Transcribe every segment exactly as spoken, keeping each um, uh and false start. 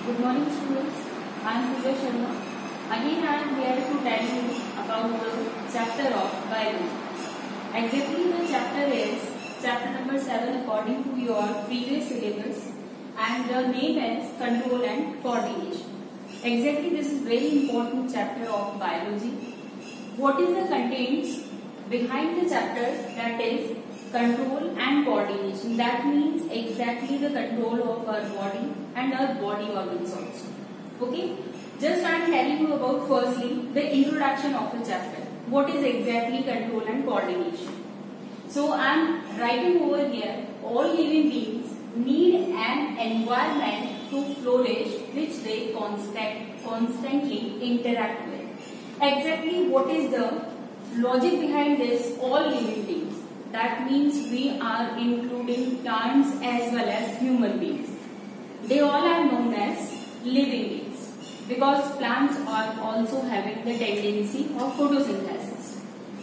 Good morning, students. I am Pooja Sharma. Again, I am here to tell you about the chapter of biology. Exactly, the chapter is chapter number seven according to your previous syllabus, and the name is control and coordination. Exactly, this is very important chapter of biology. What is the contents behind the chapter? That is control and coordination. That means exactly the control of our body and our body organs also. Okay, just I am telling you about firstly the introduction of the chapter. What is exactly control and coordination? So I am writing over here, all living beings need an environment to flourish which they constant, constantly interact with. Exactly what is the logic behind this? All living beings. That means we are including plants as well as human beings. They all are known as living beings because plants are also having the tendency of photosynthesis.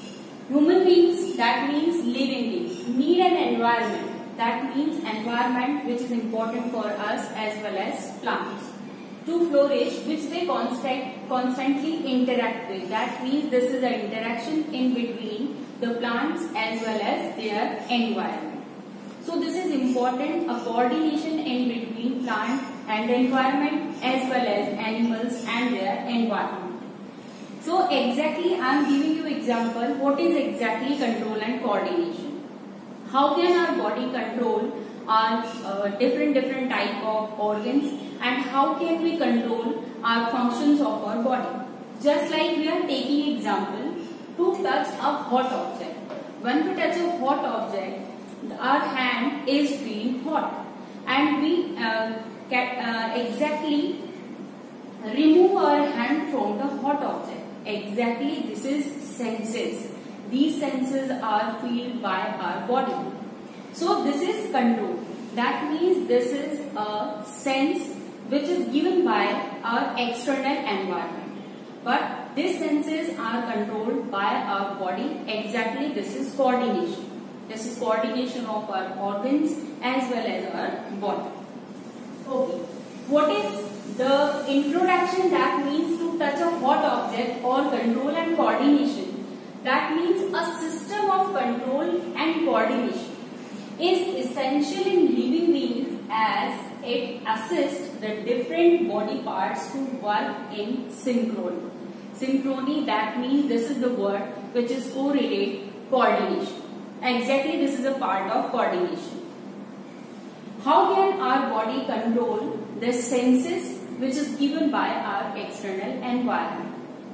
Human beings, that means living beings, need an environment. That means environment which is important for us as well as plants to flourish, which they constant, constantly interact with. That means this is an interaction in between the plants as well as their environment. So this is important, a coordination in between plant and environment as well as animals and their environment. So exactly I am giving you example, what is exactly control and coordination. How can our body control our uh, different different type of organs, and how can we control our functions of our body? Just like we are taking example, to touch a hot object. When we touch a hot object, our hand is feeling hot, and we uh, can uh, exactly remove our hand from the hot object. Exactly, this is senses. These senses are felt by our body. So this is control. That means this is a sense which is given by our external environment. But these senses are controlled by our body. Exactly, this is coordination. This is coordination of our organs as well as our body. Okay. What is the introduction? That means to touch a hot object or control and coordination. That means a system of control and coordination is essential in living beings as it assists the different body parts to work in synchrony. Synchrony, that means this is the word which is correlate coordination. Exactly, this is a part of coordination. How can our body control the senses which is given by our external environment?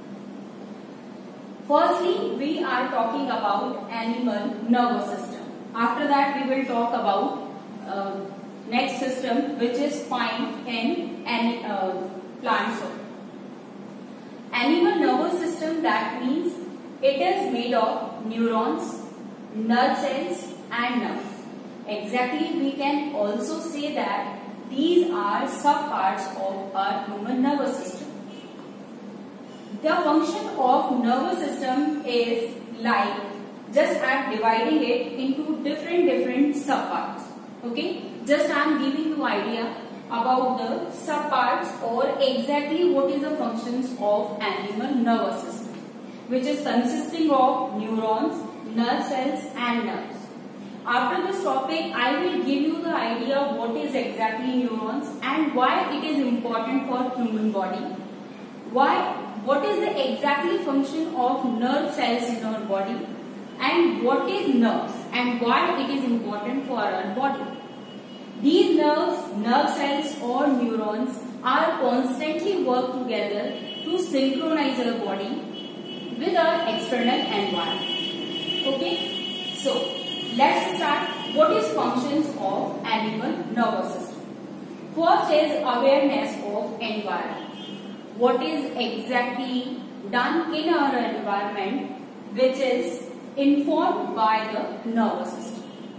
Firstly, we are talking about animal nervous system. After that, we will talk about uh, next system which is found in any uh, plants. Animal nervous system, that means it is made of neurons, nerve cells and nerves. Exactly, we can also say that these are subparts of our human nervous system. The function of nervous system is like, just I am dividing it into different different subparts. Okay, just I am giving you idea about the subparts or exactly what is the functions of animal nervous system, which is consisting of neurons, nerve cells and nerves. After this topic, I will give you the idea of what is exactly neurons and why it is important for human body. Why, what is the exactly function of nerve cells in our body, and what is nerves and why it is important for our body. These nerves, nerve cells or neurons are constantly work together to synchronize our body with our external environment. Okay, so let's start. What is functions of animal nervous system? First is awareness of environment. What is exactly done in our environment which is informed by the nervous system.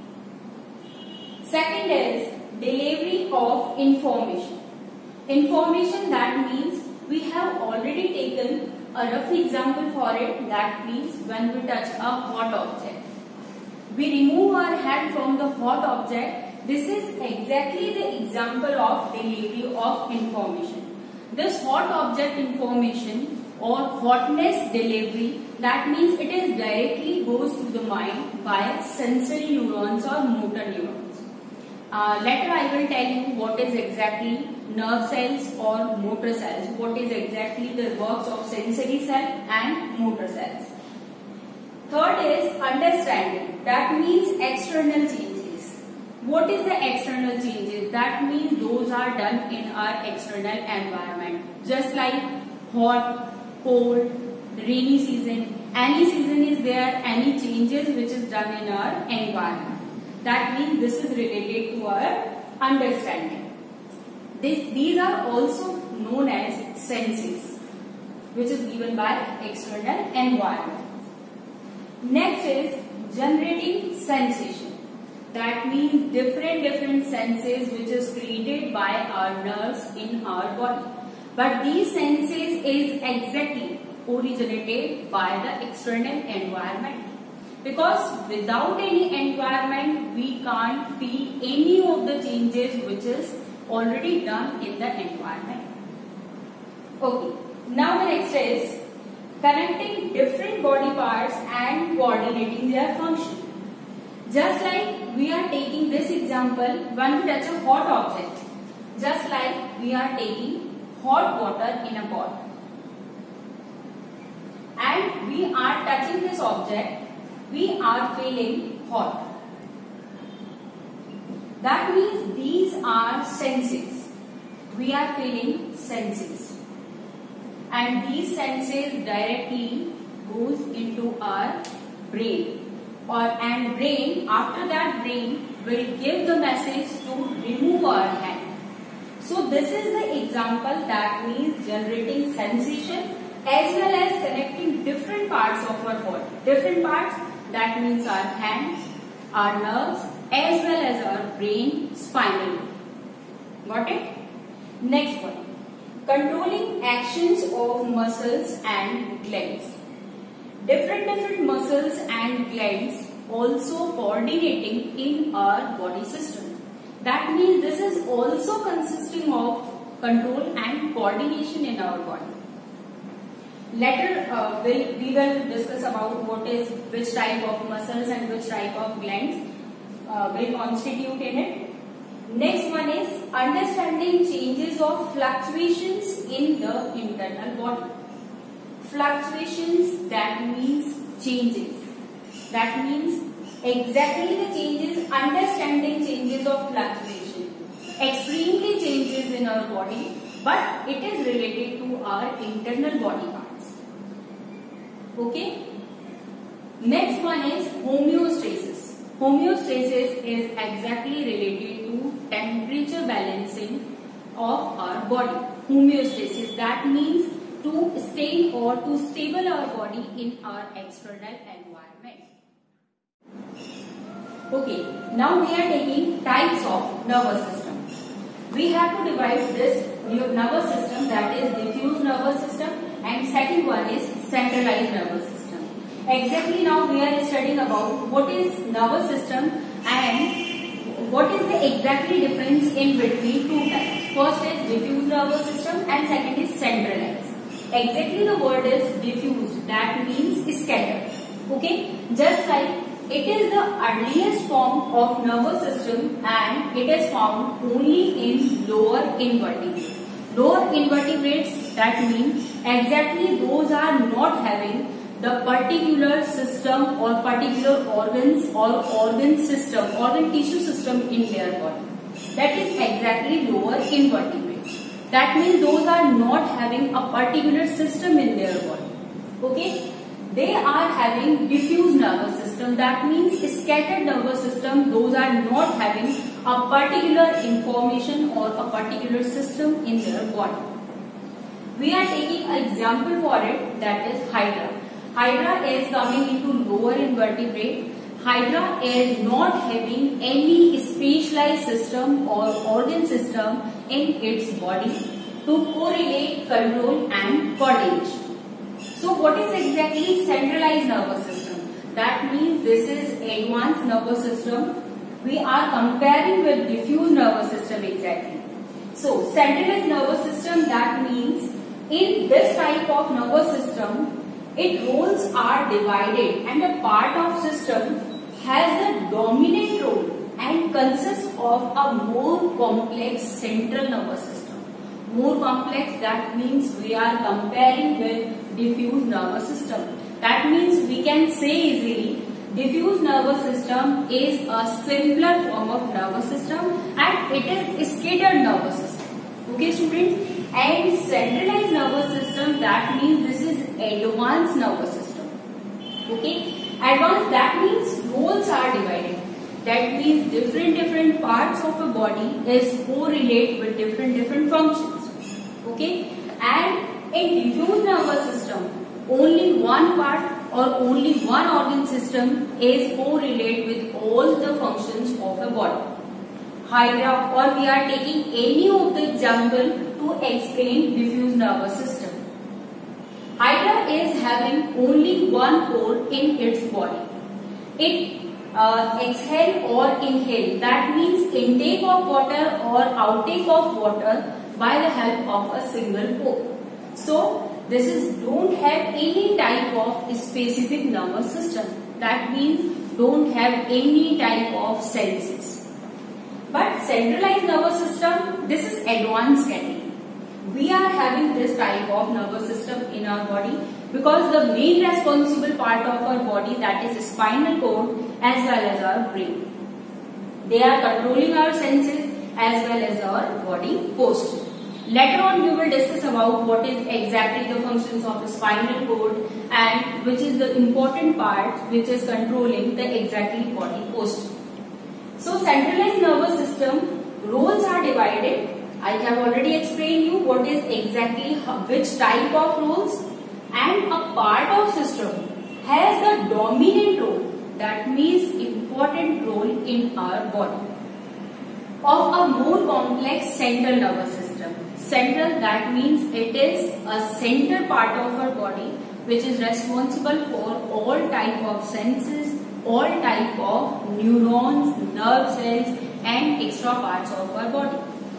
Second is delivery of information. Information, that means we have already taken a rough example for it. That means when we touch a hot object, we remove our hand from the hot object this is exactly the example of delivery of information. This hot object information or hotness delivery, that means it is directly goes to the mind by sensory neurons or motor neurons. Uh, later I will tell you what is exactly nerve cells or motor cells, what is exactly the works of sensory cell and motor cells. Third is understanding, that means external changes. What is the external changes? That means those are done in our external environment. Just like hot, cold, rainy season, any season is there, any changes which is done in our environment. That means this is related to our understanding. This, these are also known as senses, which is given by external environment. Next is generating sensation. That means different different senses which is created by our nerves in our body. But these senses is exactly originated by the external environment. Because without any environment, we can't feel any of the changes which is already done in the environment. Okay, now the next is connecting different body parts and coordinating their function. Just like we are taking this example, when we touch a hot object, just like we are taking hot water in a pot, and we are touching this object, we are feeling hot. That means these are senses. We are feeling senses. And these senses directly goes into our brain. Or and brain, after that brain will give the message to remove our hand. So this is the example, that means generating sensation as well as connecting different parts of our body. Different parts, that means our hands, our nerves, as well as our brain, spinal. Got it? Next one. Controlling actions of muscles and glands. Different different muscles and glands also coordinating in our body system. That means this is also consisting of control and coordination in our body. Later uh, we'll, we will discuss about what is which type of muscles and which type of glands uh, will constitute in it. Next one is understanding changes of fluctuations in the internal body. Fluctuations, that means changes. That means exactly the changes, understanding changes of fluctuation. Extremely changes in our body, but it is related to our internal body parts. Okay? Next one is homeostasis. Homeostasis is exactly related to temperature balancing of our body. Homeostasis, that means to stay or to stable our body in our external environment. Okay, now we are taking types of nervous system. We have to divide this nervous system, that is diffuse nervous system, and second one is centralized nervous system. Exactly now we are studying about what is nervous system and what is the exactly difference in between two types. First is diffuse nervous system and second is centralized. Exactly the word is diffused, that means scattered. Okay, just like it is the earliest form of nervous system and it is found only in lower invertebrates. Lower invertebrates, that means exactly those are not having the particular system or particular organs or organ system, organ tissue system in their body. That is exactly lower invertebrates. That means those are not having a particular system in their body. Okay? They are having diffuse nervous system. That means scattered nervous system. Those are not having a particular information or a particular system in their body. We are taking an example for it, that is Hydra. Hydra is coming into lower invertebrate. Hydra is not having any specialized system or organ system in its body to correlate, control and coordination. So what is exactly centralized nervous system? That means this is advanced nervous system we are comparing with diffuse nervous system exactly. So centralized nervous system, that means in this type of nervous system, its roles are divided and a part of system has a dominant role and consists of a more complex central nervous system. More complex, that means we are comparing with diffuse nervous system. That means we can say easily diffuse nervous system is a simpler form of nervous system and it is scattered nervous system. Okay students? And centralized nervous system, that means this is advanced nervous system. Okay? Advanced, that means roles are divided. That means different different parts of a body is correlate with different different functions. Okay? And in diffuse nervous system, only one part or only one organ system is correlate with all the functions of a body. Hydra, or we are taking any of the example to explain diffuse nervous system. Hydra is having only one pore in its body. It uh, exhale or inhale, that means intake of water or outtake of water by the help of a single pore. So this is don't have any type of specific nervous system. That means don't have any type of senses. But centralized nervous system, this is advanced category. We are having this type of nervous system in our body because the main responsible part of our body, that is spinal cord as well as our brain. They are controlling our senses as well as our body posture. Later on we will discuss about what is exactly the functions of the spinal cord and which is the important part which is controlling the exactly body posture. So centralized nervous system roles are divided. I have already explained you what is exactly which type of roles, and a part of system has the dominant role, that means important role in our body, of a more complex central nervous system. Central, that means it is a center part of our body which is responsible for all type of senses, all type of neurons, nerve cells and extra parts of our body.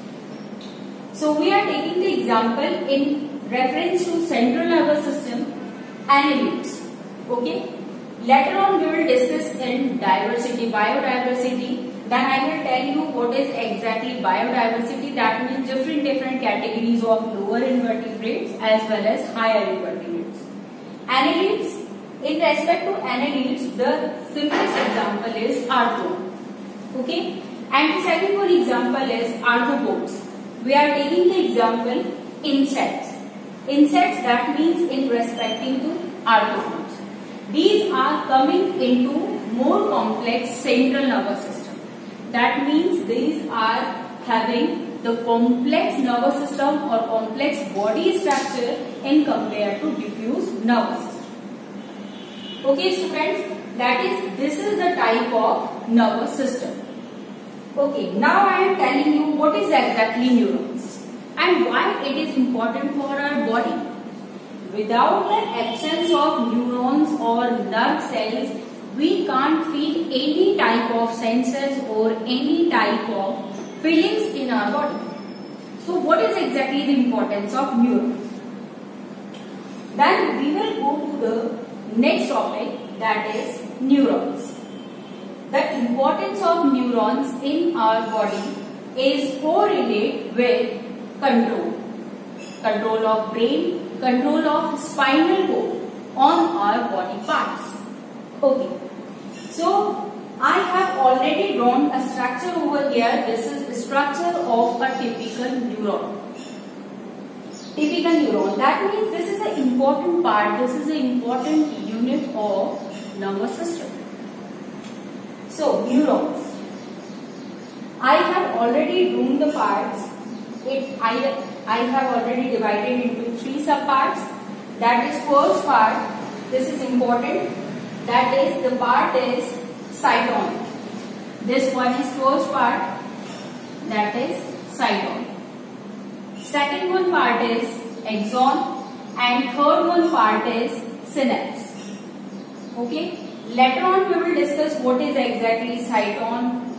So we are taking the example in reference to central nervous system, annelids. Okay. Later on we will discuss in diversity, biodiversity. Then I will tell you what is exactly biodiversity. That means different different categories of lower invertebrates as well as higher invertebrates. Annelids. In respect to annelids, the simplest example is arthro. Okay. And the second one example is arthropods. We are taking the example insects. Insects, that means in respecting to arthropods. These are coming into more complex central nervous system. That means these are having the complex nervous system or complex body structure in compared to diffuse nervous system. Okay students, that is, this is the type of nervous system. Okay, now I am telling you what is exactly neurons and why it is important for our body. Without the absence of neurons or nerve cells, we can't feel any type of senses or any type of feelings in our body. So what is exactly the importance of neurons? Then we will go to the next topic, that is neurons. The importance of neurons in our body is correlate with control. Control of brain, control of spinal cord on our body parts. Okay. So I have already drawn a structure over here. This is the structure of a typical neuron. Typical neuron. That means this is an important part. This is an important unit of nervous system. So, neurons. I have already drawn the parts. It, I, I have already divided into three subparts. That is first part. This is important. That is the part is cyton. This one is first part. That is cyton. Second one part is axon. And third one part is synapse. Okay. Later on we will discuss what is exactly cyton,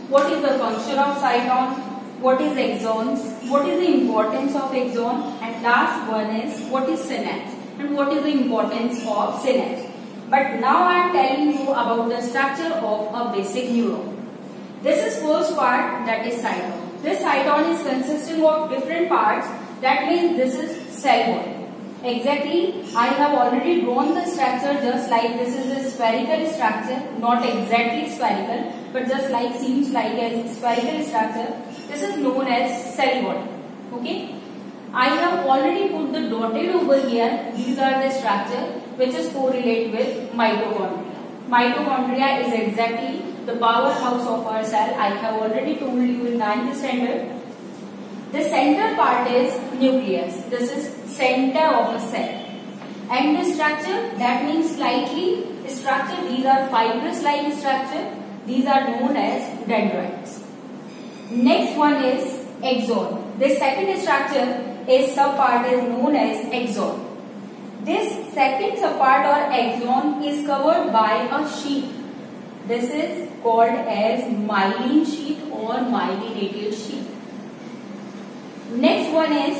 what is the function of cyton, what is axons, what is the importance of axon, and last one is what is synapse and what is the importance of synapse. But now I am telling you about the structure of a basic neuron. This is first part, that is cyton. This cyton is consisting of different parts. That means this is cell wall. Exactly, I have already drawn the structure just like this is a spherical structure, not exactly spherical, but just like seems like a spherical structure. This is known as cell body. Okay, I have already put the dotted over here. These are the structure which is correlate with mitochondria. Mitochondria is exactly the powerhouse of our cell. I have already told you in ninth standard. The center part is nucleus. This is center of a cell. And the structure, that means slightly structure. These are fibrous-like structure. These are known as dendrites. Next one is axon. This second structure is subpart is known as axon. This second subpart or axon is covered by a sheath. This is called as myelin sheath or myelinated sheath. Next one is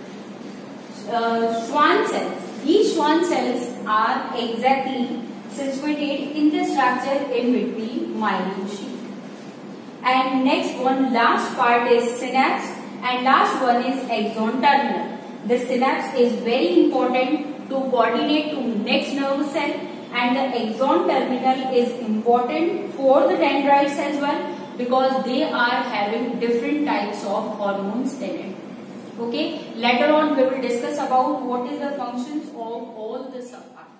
uh, Schwann cells. These Schwann cells are exactly situated in the structure in between myelin sheath. And next one, last part is synapse, and last one is axon terminal. The synapse is very important to coordinate to next nerve cell, and the axon terminal is important for the dendrites as well, because they are having different types of hormones in it. Okay, later on we will discuss about what is the functions of all the subparts.